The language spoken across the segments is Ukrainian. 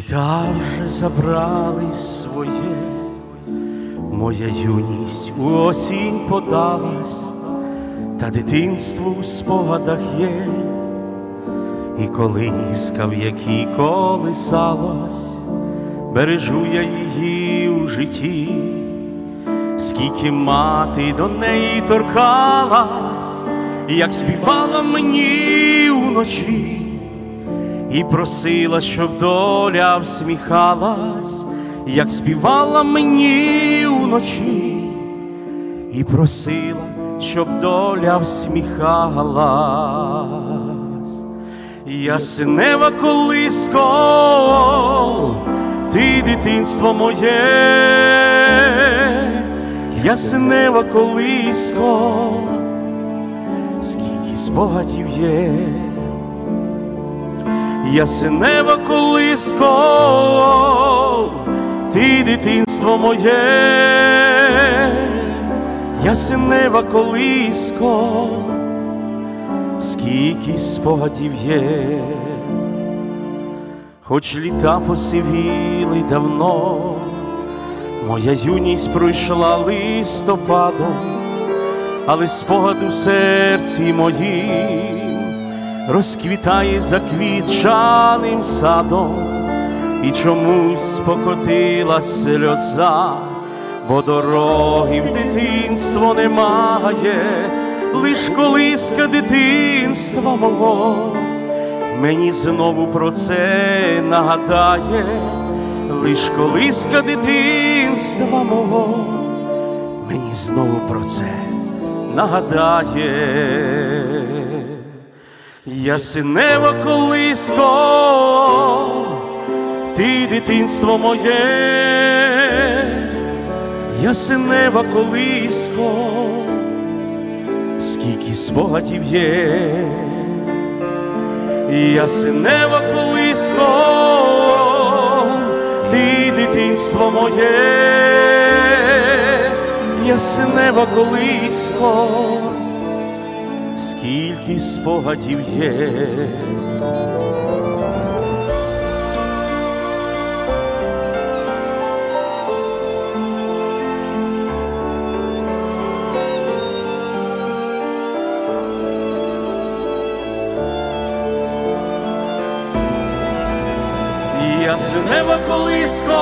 літа вже забрали своє, моя юність у осінь подалась, та дитинство у спогадах є, і колиска, в якій колисалась, бережу я її у житті. Скільки мати до неї торкалась, як співала мені уночі, і просила, щоб доля всміхалась, як співала мені уночі, і просила, щоб доля всміхалась. Ясенева колиско, ти дитинство моє, ясенева колиско, скільки спогадів є. Ясенева колиско, ти дитинство моє, ясенева колиско, скільки спогадів є. Хоч літа посивіли давно, моя юність пройшла листопадом, але спогад у серці моїм розквітає заквітчаним садом, і чомусь покотилась сльоза, бо дороги в дитинство немає, лиш колиска дитинства мого мені знову про це нагадає, лиш колиска дитинства мого мені знову про це нагадає. Ясенева колиско, ти дитинство моє, ясенева колиско, скільки спогадів є. Ясенева колиско, ти дитинство моє, ясенева колиско, скільки спогадів є. Ясенева колиско,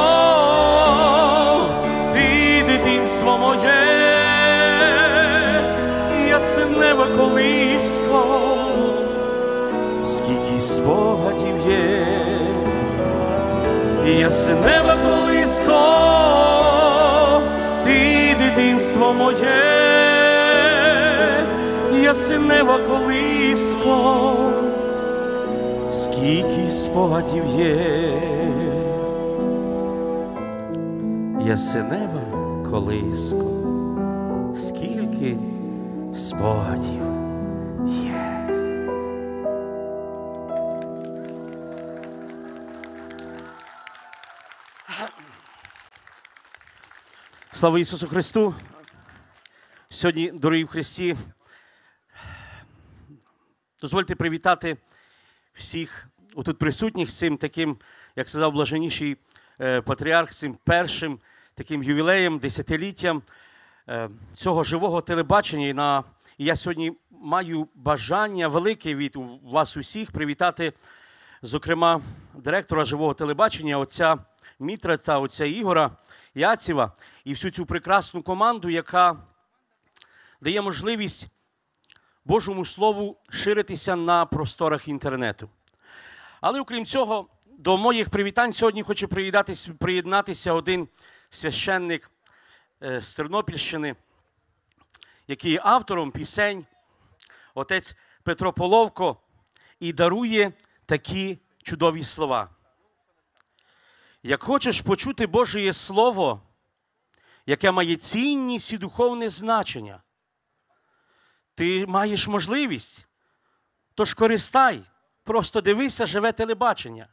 ти дитинство моє, ясенева колиско, скільки спогадів є. Ясенева колиско, ти дитинство моє, ясенева колиско, скільки спогадів є. Ясенева колиско, скільки спогадів є. Слава Ісусу Христу! Сьогодні, дорогі в Христі, дозвольте привітати всіх отут присутніх з цим таким, як сказав блаженніший патріарх, цим першим таким ювілеєм, десятиліттям цього живого телебачення. І я сьогодні маю бажання велике від вас усіх привітати, зокрема, директора живого телебачення, отця Мітра та отця Ігора Яцєва і всю цю прекрасну команду, яка дає можливість Божому Слову ширитися на просторах інтернету. Але, окрім цього, до моїх привітань сьогодні хоче приєднатися один священник з Тернопільщини, який є автором пісень, отець Петро Половко, і дарує такі чудові слова. Як хочеш почути Божє Слово, яке має цінність і духовне значення, ти маєш можливість, тож користай, просто дивися живе телебачення.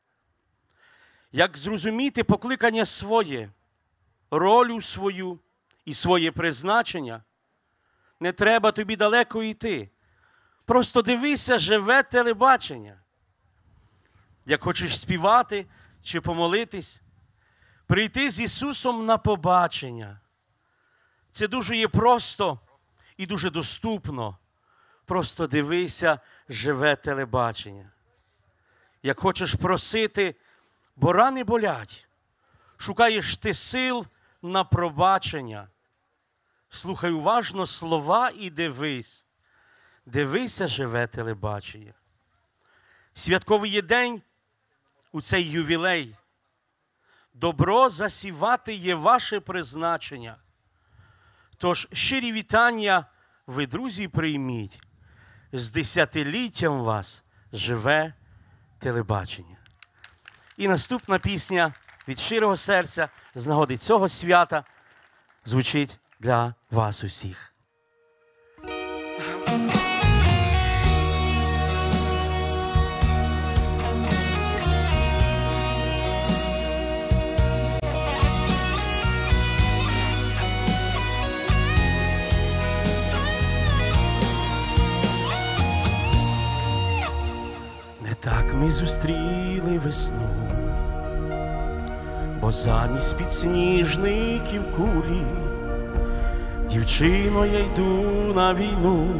Як зрозуміти покликання своє, роль свою і своє призначення, не треба тобі далеко йти. Просто дивися живе телебачення. Як хочеш співати, чи помолитись, прийти з Ісусом на побачення. Це дуже є просто і дуже доступно. Просто дивися живе телебачення. Як хочеш просити, бо рани болять, шукаєш ти сил на пробачення. Слухай уважно слова і дивись. Дивися живе телебачення. Святковий є день у цей ювілей. Добро засівати є ваше призначення. Тож щирі вітання ви, друзі, прийміть. З 10-літтям вас живе телебачення. І наступна пісня від щирого серця з нагоди цього свята звучить для вас усіх. Так ми зустріли весну, бо замість підсніжників кулі, дівчино, я йду на війну,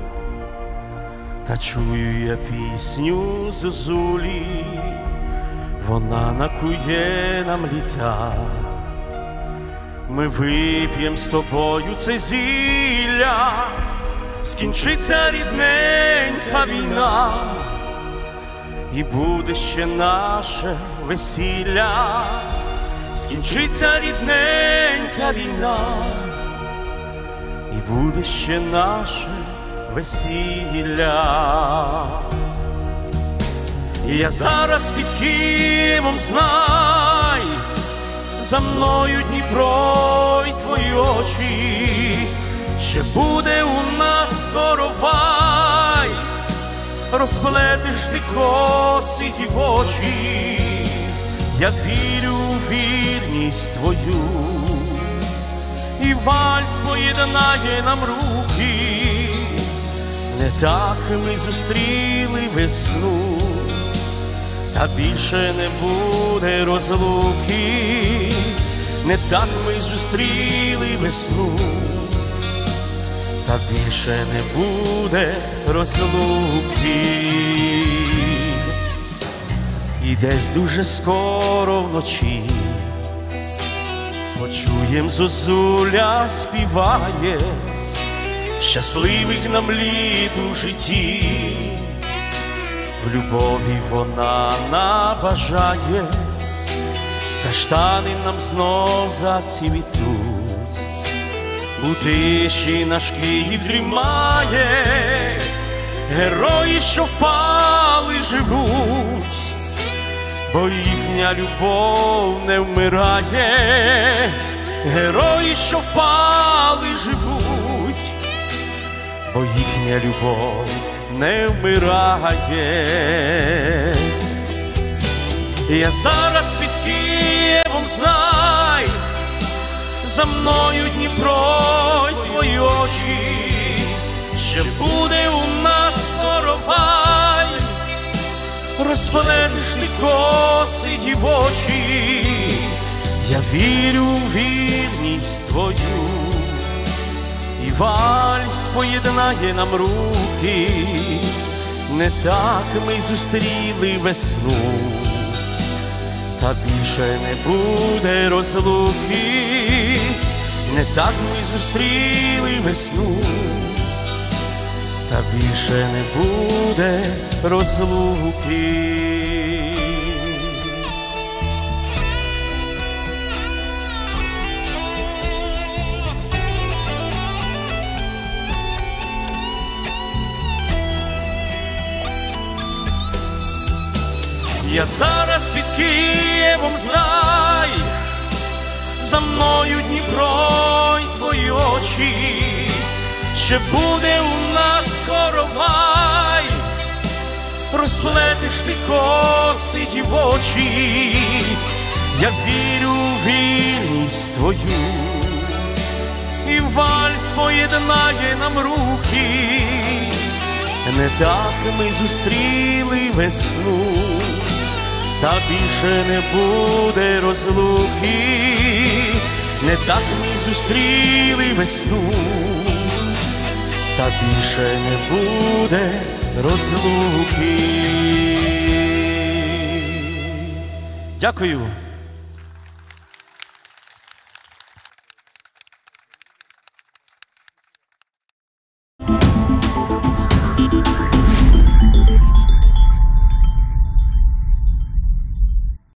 та чую я пісню зозулі, вона накує нам літа. Ми вип'єм з тобою це зілля, скінчиться рідненька війна, і буде ще наше весілля, скінчиться рідненька війна, і буде ще наше весілля. І я зараз під Києвом, знай, за мною Дніпро й твої очі, ще буде у нас скоро вай, розплетеш ти коси й в очі. Я вірю у вірність твою, і вальс поєднає нам руки. Не так ми зустріли весну, та більше не буде розлуки. Не так ми зустріли весну, та більше не буде розлуки. І десь дуже скоро вночі почуєм, зозуля співає, щасливих нам літ у житті. В любові вона набажає, каштани нам знов зацвітуть. У тиші наш Київ дрімає, герої, що впали, живуть, бо їхня любов не вмирає. Герої, що впали, живуть, бо їхня любов не вмирає. Я зараз під Києвом, знай, за мною Дніпро й твої очі, ще буде у нас скоро вай, розплетеш ти коси дівочі. Я вірю у вірність твою, і вальс поєднає нам руки. Не так ми зустріли весну, та більше не буде розлуки. Не так ми зустріли весну, та більше не буде розлуки. Я зараз під Києвом, знай, за мною Дніпро й твої очі, ще буде у нас скоро вай, розплетеш ти коси дівочі. Я вірю у вірність твою, і вальс поєднає нам руки. Не так ми зустріли весну, та більше не буде розлуки. Не так ми зустріли весну, та більше не буде розлуки. Дякую.